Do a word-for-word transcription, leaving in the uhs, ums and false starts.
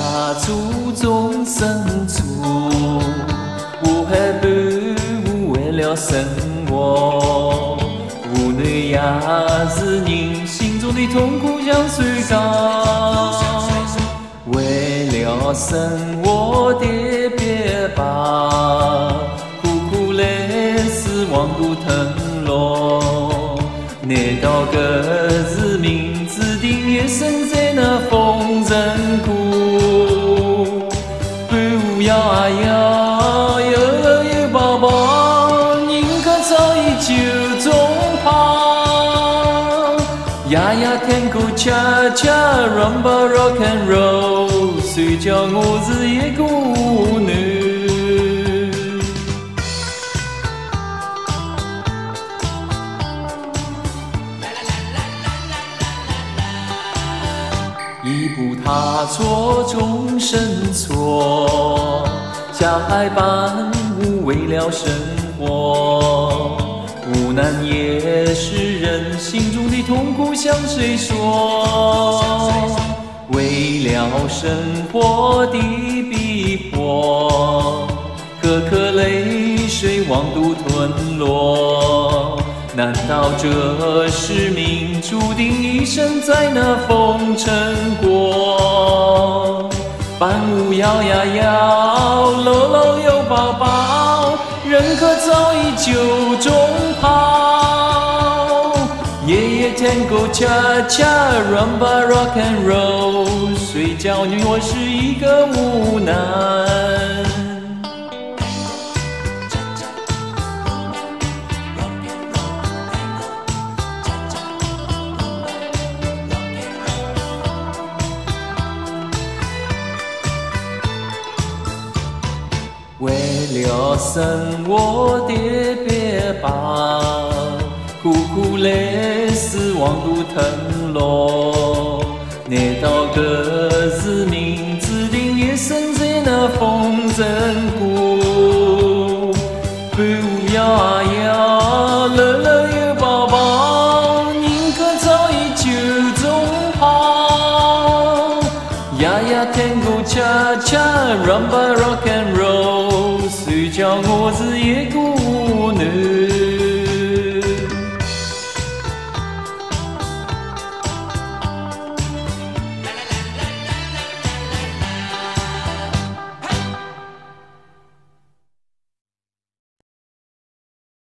他注重生存，我还不无为了生活，无奈也是人心中的痛苦像水缸。为了生活的别把，苦苦泪丝往肚腾落。难道个是命注定一生在那风尘苦？半无摇啊摇，有儿有宝宝，宁可早已酒中旁。呀呀天空恰恰 rumba rock and roll， 谁叫我是一个舞女？一步踏错终身错，下海伴舞为了生活。无奈也是人心中的痛苦向谁说？为了生活的逼迫，颗颗泪水往肚吞落。难道这是命注定一生在那风尘过？伴舞摇呀摇，搂搂有抱抱，人可早已酒中泡。夜夜tango恰恰 rumba rock and roll， 谁叫你我是一个舞男？为了生活的别把，苦苦泪丝往肚腾落。难道个是命注定一生在那风尘苦？半舞摇啊摇，乐乐有抱抱，宁可早已酒中泡。呀呀tango恰恰 rumba rock and roll， 谁叫我是一个舞女？